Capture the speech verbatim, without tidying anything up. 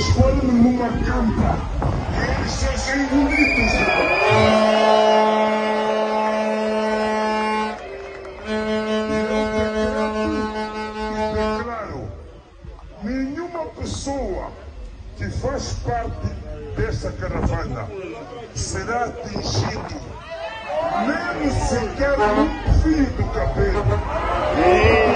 transforme numa campa. E eles sejam bonitos. Nenhuma pessoa que faz parte dessa caravana será atingido nem sequer um fio do cabelo.